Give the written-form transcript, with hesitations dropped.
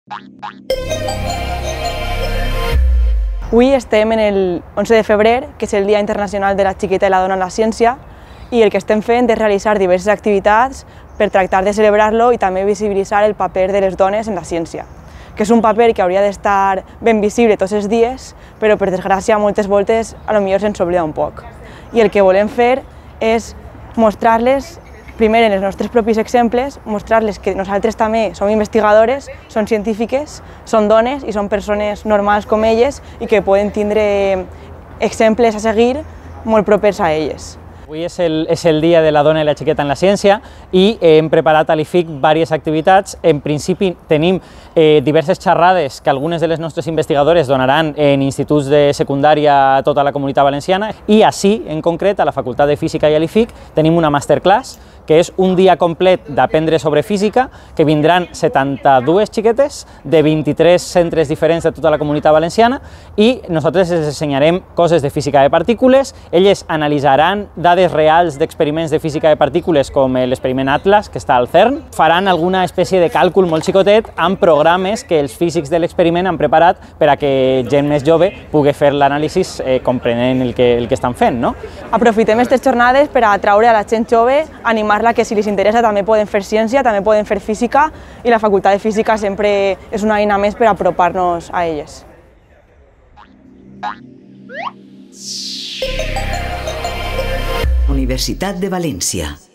Avui estem en el 11 de febrer, que és el Dia Internacional de la Xiqueta i la Dona en la Ciència, i el que estem fent és realitzar diverses activitats per tractar de celebrar-lo i també visibilitzar el paper de les dones en la ciència, que és un paper que hauria d'estar ben visible tots els dies, però per desgràcia moltes voltes potser se'ns oblida un poc. I el que volem fer és mostrar-les, primer en els nostres propis exemples, mostrar-les que nosaltres també som investigadores, som científiques, som dones i som persones normals com elles i que poden tindre exemples a seguir molt propers a elles. Avui és el Dia de la Dona i la Xiqueta en la Ciència i hem preparat a l'IFIC diverses activitats. En principi tenim diverses xerrades que algunes de les nostres investigadores donaran en instituts de secundària a tota la Comunitat Valenciana i ací, en concret, a la Facultat de Física i a l'IFIC, tenim una masterclass que és un dia complet d'aprendre sobre física, que vindran 72 xiquetes de 23 centres diferents de tota la Comunitat Valenciana i nosaltres les ensenyarem coses de física de partícules, elles analitzaran dades reals d'experiments de física de partícules com l'experiment Atlas, que està al CERN, faran alguna espècie de càlcul molt xicotet amb programes que els físics de l'experiment han preparat per a que gent més jove pugui fer l'anàlisi comprenent el que estan fent, no? Aprofitem aquestes jornades per atraure a la gent jove, animar-la que si els interessa també poden fer ciència, també poden fer física i la Facultat de Física sempre és una eina més per apropar-nos a elles. Universitat de València.